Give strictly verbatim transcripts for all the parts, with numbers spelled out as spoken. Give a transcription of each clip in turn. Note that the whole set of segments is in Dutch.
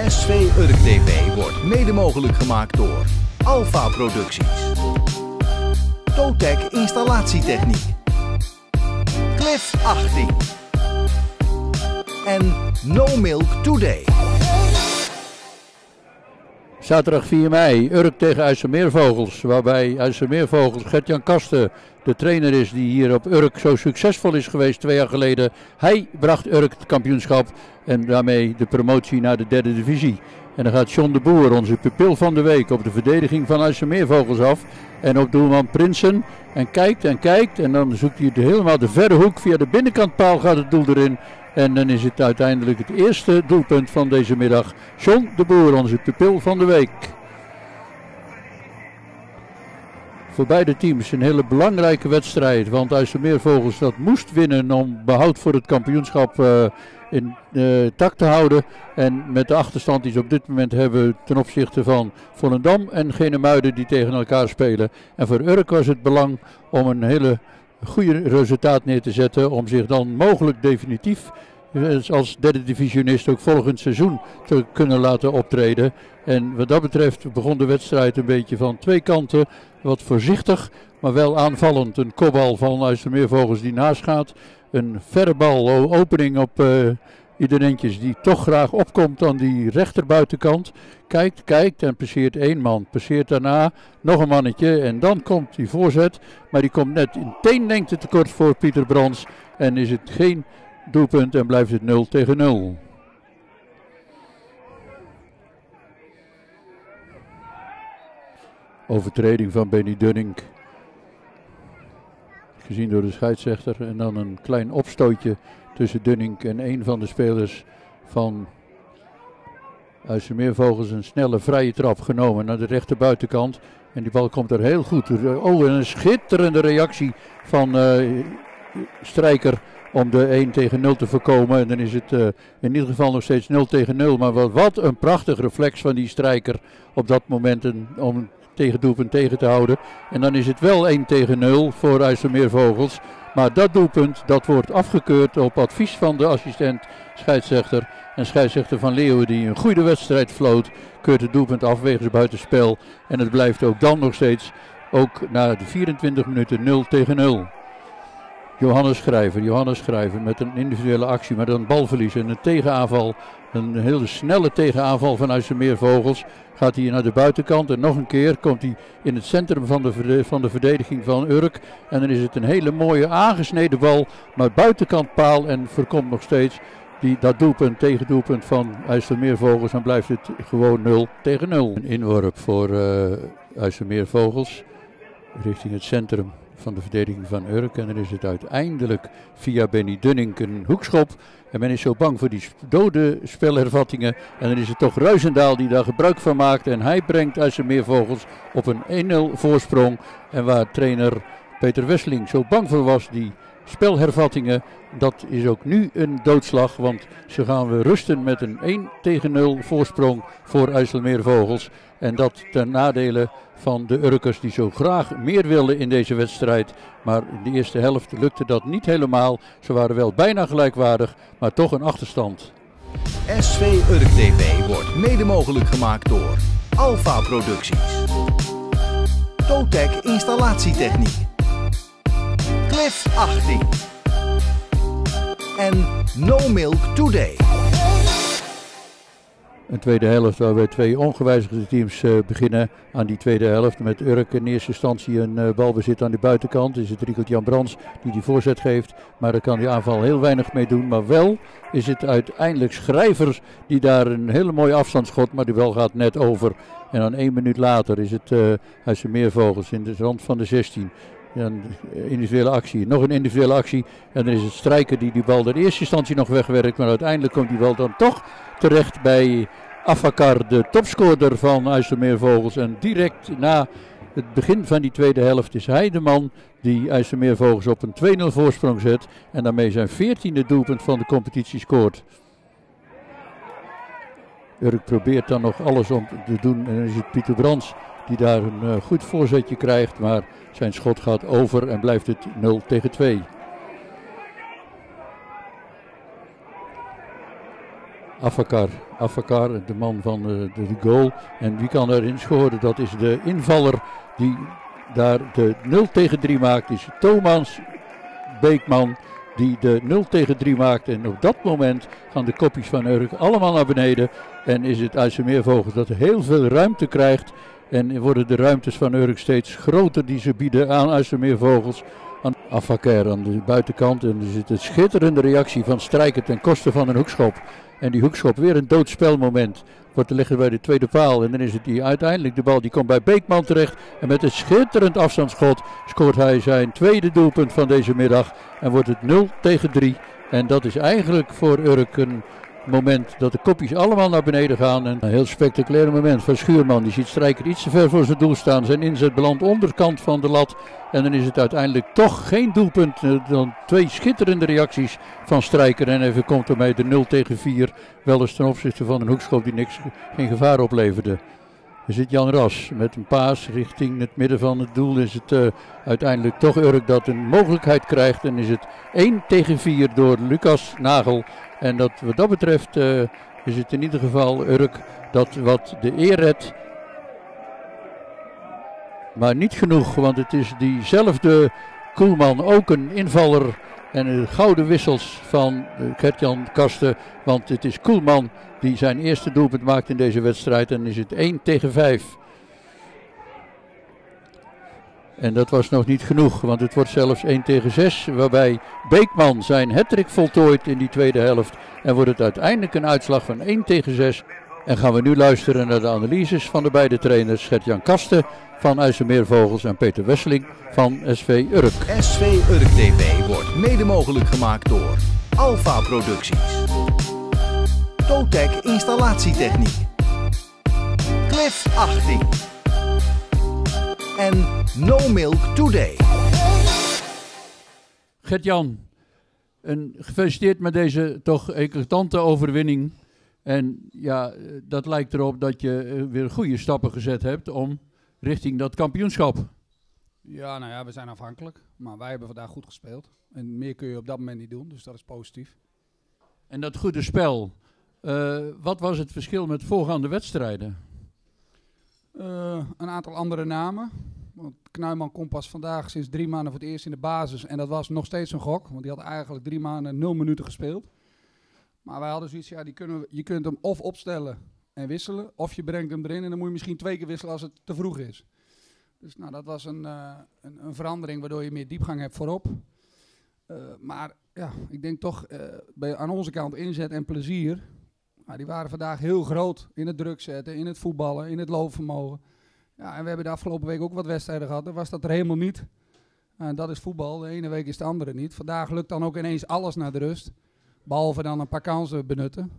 S V Urk T V wordt mede mogelijk gemaakt door Alpha Producties, Totec Installatietechniek, Cliff achttien en No Milk Today. Zaterdag vier mei, Urk tegen IJsselmeervogels, waarbij IJsselmeervogels Gert-Jan Kasten de trainer is die hier op Urk zo succesvol is geweest twee jaar geleden. Hij bracht Urk het kampioenschap en daarmee de promotie naar de derde divisie. En dan gaat John de Boer, onze pupil van de week, op de verdediging van IJsselmeervogels af. En op doelman Prinsen. En kijkt en kijkt en dan zoekt hij de, helemaal de verre hoek. Via de binnenkantpaal gaat het doel erin. En dan is het uiteindelijk het eerste doelpunt van deze middag. John de Boer, onze pupil van de week. Voor beide teams een hele belangrijke wedstrijd. Want IJsselmeervogels dat moest winnen om behoud voor het kampioenschap uh, in uh, tak te houden. En met de achterstand die ze op dit moment hebben ten opzichte van Volendam en Genemuiden die tegen elkaar spelen. En voor Urk was het belang om een hele goede resultaat neer te zetten. Om zich dan mogelijk definitief als derde divisionist ook volgend seizoen te kunnen laten optreden. En wat dat betreft begon de wedstrijd een beetje van twee kanten. Wat voorzichtig, maar wel aanvallend. Een kopbal van IJsselmeervogels die naast gaat. Een verre bal, opening op uh, Iederentjes die toch graag opkomt aan die rechterbuitenkant. Kijkt, kijkt en passeert één man. Passeert daarna nog een mannetje en dan komt die voorzet. Maar die komt net in teennengte tekort voor Pieter Brans. En is het geen doelpunt en blijft het nul tegen nul. Overtreding van Benny Dunning. Gezien door de scheidsrechter. En dan een klein opstootje tussen Dunning en een van de spelers van IJsselmeervogels. Een snelle vrije trap genomen naar de rechterbuitenkant. En die bal komt er heel goed. Oh, en een schitterende reactie van uh, Strijker om de één tegen nul te voorkomen. En dan is het uh, in ieder geval nog steeds nul tegen nul. Maar wat, wat een prachtig reflex van die Strijker op dat moment een, om een tegendoelpunt tegen te houden. En dan is het wel één tegen nul voor IJsselmeervogels. Maar dat doelpunt dat wordt afgekeurd op advies van de assistent scheidsrechter. En scheidsrechter Van Leeuwen die een goede wedstrijd floot, keurt het doelpunt af wegens buitenspel. En het blijft ook dan nog steeds, ook na de vierentwintig minuten, nul tegen nul. Johannes Schrijver, Johannes Schrijver met een individuele actie, met een balverlies en een tegenaanval. Een hele snelle tegenaanval van IJsselmeervogels. Gaat hij naar de buitenkant en nog een keer komt hij in het centrum van de, van de verdediging van Urk. En dan is het een hele mooie aangesneden bal, maar buitenkant paal en voorkomt nog steeds die, dat doelpunt, tegendoelpunt van IJsselmeervogels. Dan blijft het gewoon nul tegen nul. Een inworp voor uh, IJsselmeervogels richting het centrum van de verdediging van Urk. En dan is het uiteindelijk via Benny Dunning een hoekschop. En men is zo bang voor die dode spelhervattingen. En dan is het toch Ruizendaal die daar gebruik van maakt. En hij brengt IJsselmeervogels op een één nul voorsprong. En waar trainer Peter Wesseling zo bang voor was, die spelhervattingen, dat is ook nu een doodslag. Want ze gaan we rusten met een één tegen nul voorsprong voor IJsselmeervogels. En dat ten nadele van de Urkers die zo graag meer wilden in deze wedstrijd. Maar in de eerste helft lukte dat niet helemaal. Ze waren wel bijna gelijkwaardig, maar toch een achterstand. S V Urk T V wordt mede mogelijk gemaakt door Alpha Producties, Totec Installatietechniek, Cliff achttien en No Milk Today. Een tweede helft waarbij twee ongewijzigde teams uh, beginnen aan die tweede helft. Met Urk in eerste instantie een uh, balbezit aan de buitenkant. Is het Riekert-Jan Brands die die voorzet geeft. Maar daar kan die aanval heel weinig mee doen. Maar wel is het uiteindelijk Schrijvers die daar een hele mooie afstand schot. Maar die bal gaat net over. En dan één minuut later is het uh, IJsselmeervogels in de rand van de zestien. Ja, een individuele actie, nog een individuele actie. En dan is het Strijker die die bal in eerste instantie nog wegwerkt. Maar uiteindelijk komt die bal dan toch terecht bij Afakar, de topscorer van IJsselmeervogels. En direct na het begin van die tweede helft is hij de man die IJsselmeervogels op een twee nul voorsprong zet. En daarmee zijn veertiende doelpunt van de competitie scoort. Urk probeert dan nog alles om te doen. En dan is het Pieter Brans die daar een uh, goed voorzetje krijgt. Maar zijn schot gaat over en blijft het nul tegen twee. Afakar, Afakar, de man van de, de, de goal. En wie kan erin scoren? Dat is de invaller die daar de nul tegen drie maakt. Is Thomas Beekman die de nul tegen drie maakt. En op dat moment gaan de kopjes van Urk allemaal naar beneden. En is het IJsselmeervogels dat heel veel ruimte krijgt. En worden de ruimtes van Urk steeds groter die ze bieden aan IJsselmeervogels. Aan Afakar aan de buitenkant. En er zit een schitterende reactie van Strijker ten koste van een hoekschop. En die hoekschop weer een doodspelmoment. Wordt te leggen bij de tweede paal. En dan is het die uiteindelijk de bal die komt bij Beekman terecht. En met een schitterend afstandsschot scoort hij zijn tweede doelpunt van deze middag. En wordt het nul tegen drie. En dat is eigenlijk voor Urk een moment dat de kopjes allemaal naar beneden gaan. En een heel spectaculair moment van Schuurman. Die ziet Strijker iets te ver voor zijn doel staan. Zijn inzet belandt onderkant van de lat. En dan is het uiteindelijk toch geen doelpunt. Dan twee schitterende reacties van Strijker. En even komt ermee de nul tegen vier. Wel eens ten opzichte van een hoekschop die niks, geen gevaar opleverde. Er zit Jan Ras met een paas richting het midden van het doel. Is het uh, uiteindelijk toch Urk dat een mogelijkheid krijgt. En is het één tegen vier door Lucas Nagel. En dat, wat dat betreft uh, is het in ieder geval Urk dat wat de eer redt. Maar niet genoeg, want het is diezelfde Koelman, ook een invaller. En de gouden wissels van Gert-Jan Kasten. Want het is Koelman die zijn eerste doelpunt maakt in deze wedstrijd. En is het één tegen vijf. En dat was nog niet genoeg, want het wordt zelfs één tegen zes. Waarbij Beekman zijn hattrick voltooit in die tweede helft. En wordt het uiteindelijk een uitslag van één tegen zes. En gaan we nu luisteren naar de analyses van de beide trainers. Gert-Jan Kasten van IJsselmeervogels en Peter Wesseling van S V Urk. S V Urk T V wordt mede mogelijk gemaakt door Alpha Producties, Totec Installatietechniek, Cliff achttien en No Milk Today. Gert-Jan, een gefeliciteerd met deze toch eclatante overwinning. En ja, dat lijkt erop dat je weer goede stappen gezet hebt om richting dat kampioenschap. Ja, nou ja, we zijn afhankelijk. Maar wij hebben vandaag goed gespeeld. En meer kun je op dat moment niet doen, dus dat is positief. En dat goede spel, uh, wat was het verschil met voorgaande wedstrijden? Uh, een aantal andere namen. Want Knuijman komt pas vandaag sinds drie maanden voor het eerst in de basis. En dat was nog steeds een gok, want die had eigenlijk drie maanden nul minuten gespeeld. Maar wij hadden zoiets, ja, die kunnen we, je kunt hem of opstellen en wisselen, of je brengt hem erin en dan moet je misschien twee keer wisselen als het te vroeg is. Dus nou, dat was een, uh, een, een verandering waardoor je meer diepgang hebt voorop. Uh, maar ja, ik denk toch uh, bij, aan onze kant inzet en plezier. Nou, die waren vandaag heel groot in het druk zetten, in het voetballen, in het loopvermogen. Ja, en we hebben de afgelopen week ook wat wedstrijden gehad, dan was dat er helemaal niet. Uh, dat is voetbal, de ene week is de andere niet. Vandaag lukt dan ook ineens alles naar de rust. Behalve dan een paar kansen benutten.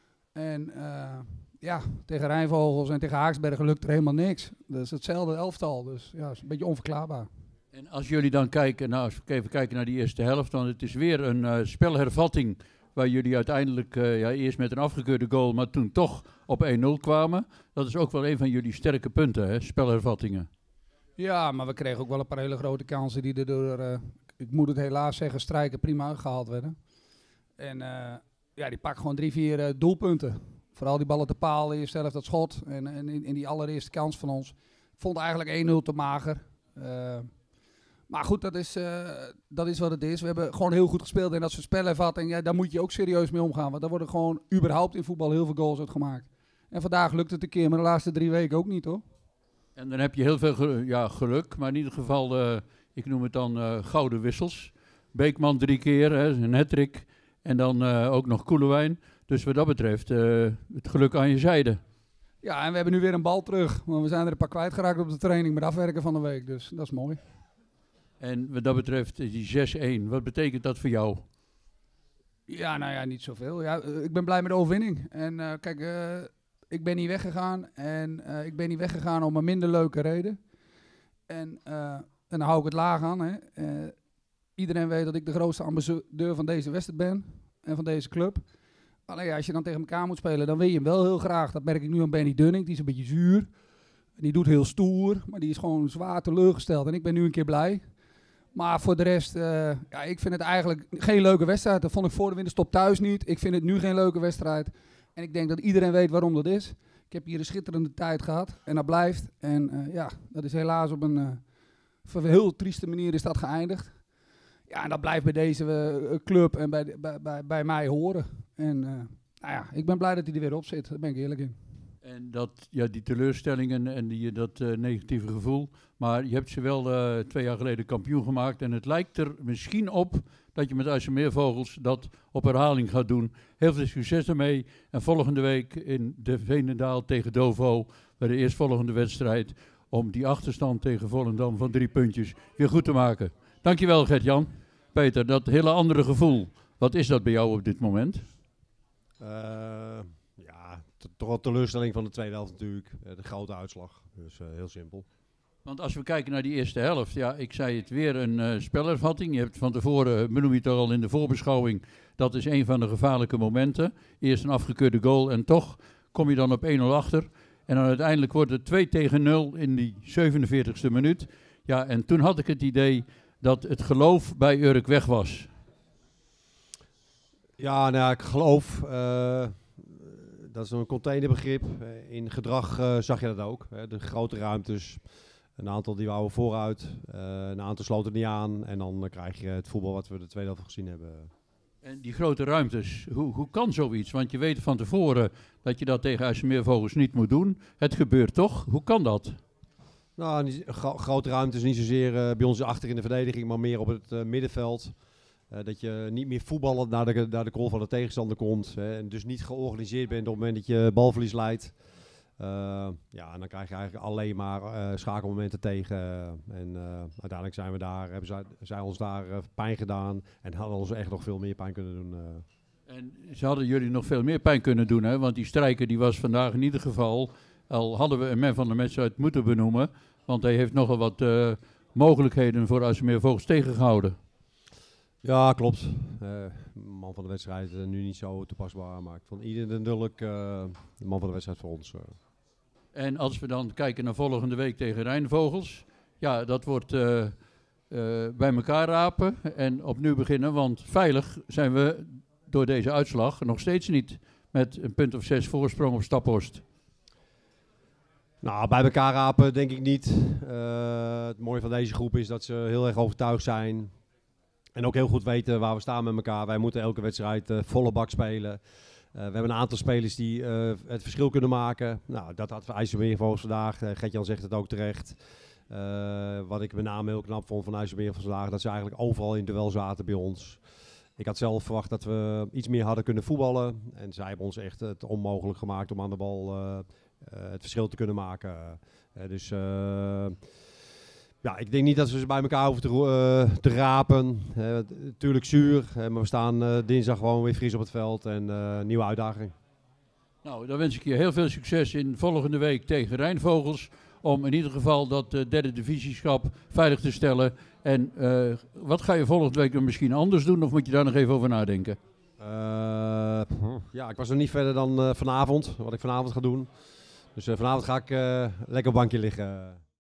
En uh, ja, tegen Rijnvogels en tegen Haaksbergen lukt er helemaal niks. Dat is hetzelfde elftal, dus ja, is een beetje onverklaarbaar. En als jullie dan kijken, nou, als we even kijken naar die eerste helft, dan het is weer een uh, spelhervatting waar jullie uiteindelijk uh, ja, eerst met een afgekeurde goal, maar toen toch op één nul kwamen. Dat is ook wel een van jullie sterke punten, hè, spelhervattingen. Ja, maar we kregen ook wel een paar hele grote kansen die er door, uh, ik moet het helaas zeggen, Strijker prima uitgehaald werden. En uh, ja, die pakt gewoon drie, vier uh, doelpunten. Vooral die ballen te paal, eerst zelf dat schot. En, en in, in die allereerste kans van ons. Ik vond eigenlijk één nul te mager. Uh, maar goed, dat is, uh, dat is wat het is. We hebben gewoon heel goed gespeeld en dat soort spelervatting. Ja, daar moet je ook serieus mee omgaan. Want daar worden gewoon überhaupt in voetbal heel veel goals uit gemaakt. En vandaag lukt het een keer, maar de laatste drie weken ook niet, hoor. En dan heb je heel veel geluk, ja, geluk. Maar in ieder geval, uh, ik noem het dan uh, gouden wissels. Beekman drie keer, hè, een hattrick. En dan uh, ook nog Koelewijn. Dus wat dat betreft, uh, het geluk aan je zijde. Ja, en we hebben nu weer een bal terug. Want we zijn er een paar kwijtgeraakt op de training met afwerken van de week. Dus dat is mooi. En wat dat betreft, die zes één, wat betekent dat voor jou? Ja, nou ja, niet zoveel. Ja, uh, ik ben blij met de overwinning. En uh, kijk, uh, ik ben niet weggegaan. En uh, ik ben niet weggegaan om een minder leuke reden. En, uh, en dan hou ik het laag aan, hè. Uh, Iedereen weet dat ik de grootste ambassadeur van deze wedstrijd ben en van deze club. Alleen ja, als je dan tegen elkaar moet spelen, dan wil je hem wel heel graag. Dat merk ik nu aan Benny Dunning, die is een beetje zuur. Die doet heel stoer, maar die is gewoon zwaar teleurgesteld. En ik ben nu een keer blij. Maar voor de rest, uh, ja, ik vind het eigenlijk geen leuke wedstrijd. Dat vond ik voor de winterstop thuis niet. Ik vind het nu geen leuke wedstrijd. En ik denk dat iedereen weet waarom dat is. Ik heb hier een schitterende tijd gehad en dat blijft. En uh, ja, dat is helaas op een uh, heel trieste manier is dat geëindigd. Ja, en dat blijft bij deze uh, club en bij, bij, bij, bij mij horen. En uh, nou ja, ik ben blij dat hij er weer op zit. Daar ben ik eerlijk in. En dat, ja, die teleurstellingen en die, dat uh, negatieve gevoel. Maar je hebt ze wel uh, twee jaar geleden kampioen gemaakt. En het lijkt er misschien op dat je met IJsselmeervogels dat op herhaling gaat doen. Heel veel succes ermee. En volgende week in de Veenendaal tegen Dovo. Bij de eerstvolgende wedstrijd. Om die achterstand tegen Volendam van drie puntjes weer goed te maken. Dankjewel Gert-Jan. Peter, dat hele andere gevoel. Wat is dat bij jou op dit moment? Uh, ja, toch wel teleurstelling van de tweede helft natuurlijk. Uh, de grote uitslag. Dus uh, heel simpel. Want als we kijken naar die eerste helft, ja, ik zei het weer een uh, spelervatting. Je hebt van tevoren, benoem je het al in de voorbeschouwing, dat is een van de gevaarlijke momenten. Eerst een afgekeurde goal en toch kom je dan op één nul achter. En dan uiteindelijk wordt het twee tegen nul in die zevenenveertigste minuut. Ja, en toen had ik het idee dat het geloof bij Urk weg was. Ja, nou, ik geloof, uh, dat is een containerbegrip. In gedrag uh, zag je dat ook. Hè. De grote ruimtes, een aantal die wouden vooruit, uh, een aantal sloten niet aan. En dan uh, krijg je het voetbal wat we de tweede helft gezien hebben. En die grote ruimtes, hoe, hoe kan zoiets? Want je weet van tevoren dat je dat tegen IJsselmeervogels niet moet doen. Het gebeurt toch? Hoe kan dat? Nou, niet, gro grote ruimtes niet zozeer uh, bij ons achter in de verdediging, maar meer op het uh, middenveld. Uh, dat je niet meer voetballend naar de, naar de goal van de tegenstander komt. Hè, en dus niet georganiseerd bent op het moment dat je balverlies leidt. Uh, ja, en dan krijg je eigenlijk alleen maar uh, schakelmomenten tegen. Uh, en uh, uiteindelijk zijn we daar, hebben zij, zij ons daar uh, pijn gedaan. En hadden ons echt nog veel meer pijn kunnen doen. Uh. En ze hadden jullie nog veel meer pijn kunnen doen, hè? Want die strijker die was vandaag in ieder geval, al hadden we een man van de wedstrijd moeten benoemen. Want hij heeft nogal wat uh, mogelijkheden voor IJsselmeervogels tegengehouden. Ja, klopt. Uh, man van de wedstrijd uh, nu niet zo toepasbaar, maar ik vond ieder natuurlijk uh, de man van de wedstrijd voor ons. Uh. En als we dan kijken naar volgende week tegen Rijnvogels, ja, dat wordt uh, uh, bij elkaar rapen en opnieuw beginnen, want veilig zijn we door deze uitslag nog steeds niet met een punt of zes voorsprong op Staphorst. Nou, bij elkaar rapen denk ik niet. Uh, het mooie van deze groep is dat ze heel erg overtuigd zijn. En ook heel goed weten waar we staan met elkaar. Wij moeten elke wedstrijd uh, volle bak spelen. Uh, we hebben een aantal spelers die uh, het verschil kunnen maken. Nou, dat had IJsselmeervogels vandaag. Uh, Gert-Jan zegt het ook terecht. Uh, wat ik met name heel knap vond van IJsselmeervogels vandaag, dat ze eigenlijk overal in duel zaten bij ons. Ik had zelf verwacht dat we iets meer hadden kunnen voetballen. En zij hebben ons echt het onmogelijk gemaakt om aan de bal uh, uh, het verschil te kunnen maken. Uh, dus... Uh, Ja, ik denk niet dat we ze bij elkaar hoeven te, uh, te rapen. Uh, tuurlijk zuur, uh, maar we staan uh, dinsdag gewoon weer fris op het veld en uh, nieuwe uitdaging. Nou, dan wens ik je heel veel succes in volgende week tegen Rijnvogels. Om in ieder geval dat uh, derde divisieschap veilig te stellen. En uh, wat ga je volgende week dan misschien anders doen of moet je daar nog even over nadenken? Uh, ja, ik was nog niet verder dan uh, vanavond, wat ik vanavond ga doen. Dus uh, vanavond ga ik uh, lekker op bankje liggen.